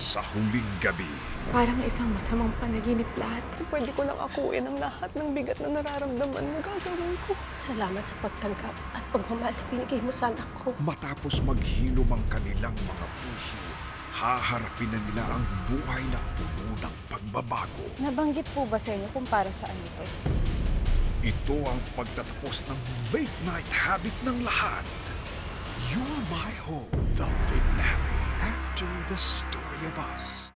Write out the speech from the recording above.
Sa huling gabi, Parang isang masamang panaginip lahat. Pwede ko lang akuin ang lahat ng bigat na nararamdaman mo. Gagawin ko. Salamat sa pagtanggap at pagmamahal na binigay mo sa anak ko. matapos maghilom ang kanilang mga puso, haharapin na nila ang buhay na puno ng pagbabago. Nabanggit po ba sa inyo kung para saan ito? Ito ang pagtatapos ng late night habit ng lahat. You're My Home, the finale after the story of us.